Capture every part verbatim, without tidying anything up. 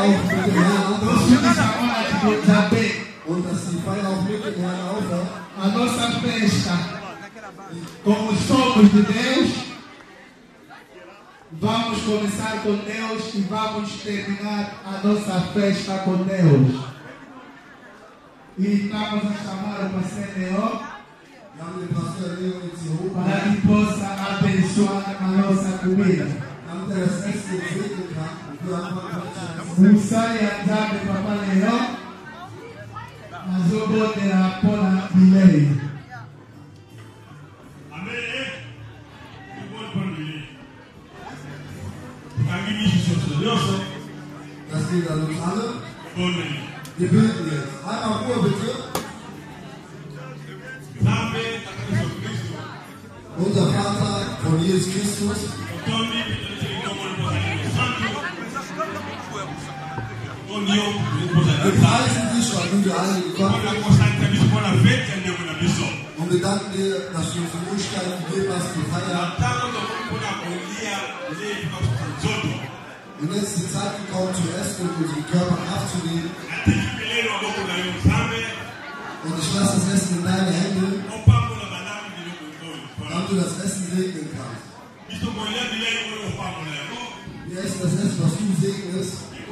auch mit dem Herrn anfangen. Und dass die Feier auch mit dem Herrn aufhört. A nossa festa, como somos de Deus, vamos começar com Deus e vamos terminar a nossa festa com Deus. E estamos a chamar o pastor Leão para que possa abençoar a nossa comida. Musai andabe Papa Leão, mas o bote era pona delay. Das geht an uns alle. Wir beten jetzt. Einmal Ruhe bitte. Unser Vater von Jesus Christus. Wir preisen dich, weil du dir alle gekommen bist. Und wir danken dir, dass du uns die Möglichkeit gegeben hast, zu feiern. Und jetzt ist die Zeit gekommen, zu essen und unseren Körper aufzunehmen. Und ich lasse das Essen in deine Hände, damit du das Essen segnen kannst. Wir essen das Essen, was du segnest.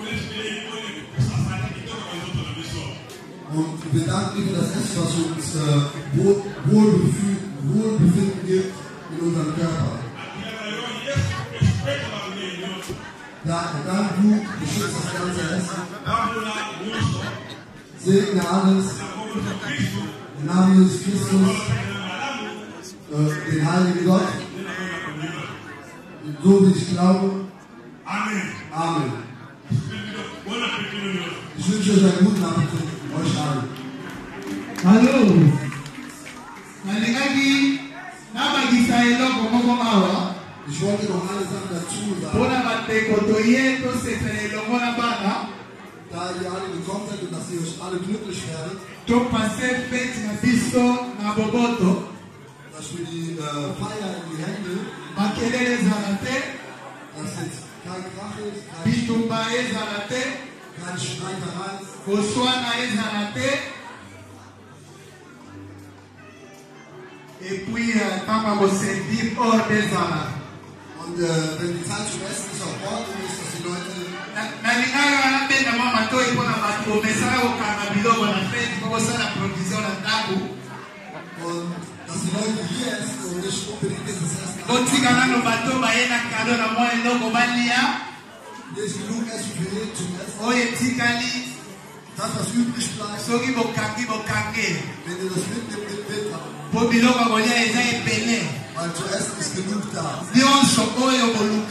Und wir danken dir für das Essen, was uns äh, Wohl, Wohlbefinden, Wohlbefinden gibt in unserem Körper. Ja, dank du beschützt das ganze Essen. Segne alles. Im Namen Jesus Christus, äh, den heiligen Gott. So wie ich glaube. Amen. Amen. Ich wünsche euch einen guten Appetit. Euch allen. Hallo. Nalingaki nabagisa eloko moko mawa. Ich wollte noch eine Sache dazu sagen. Pona bateko toyeto sefere elongo na bana. Da ihr alle gekommen seid und dass ihr euch alle glücklich werdet. To passer fete na biso na boboto. Dass wir die äh, Feier in die Hände. Makelele zalate. Dass jetzt kein Krach ist, kein Bitumba ezalate. Keine Streiterei. Koswana ezalate. Et puis, Papa va servir hors des amas. Und äh, wenn die Zeit zum Essen ist, auch Ordnung ist, dass die Leute. Nalingaka napenda mama toi mpona bato omesala kokanga biloko na fete po kosala provision na ndako. Und dass die Leute hier essen und nicht unbedingt dieses Essen. Botika nano bato baye na kado na mwa eloko balia. Hier ist genug Essen für jeden zum Essen. Oyo etikali. Das, was übrig bleibt. Soki bokangi bokange. Wenn ihr das mitnimmt, mit Winter. Po biloko kolia eza ebele. Weil zu essen ist genug da. Nyonso oyo boluka